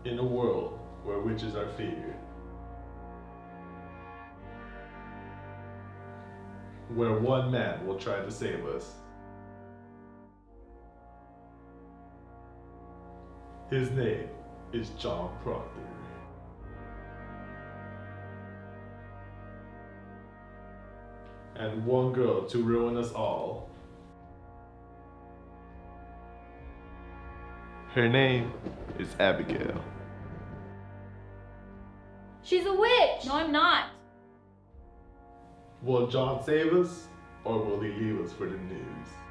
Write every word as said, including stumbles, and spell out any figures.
in a world where witches are feared, where one man will try to save us. His name is John Proctor. And one girl to ruin us all. Her name is Abigail. She's a witch! No, I'm not. Will John save us, or will he leave us for the news?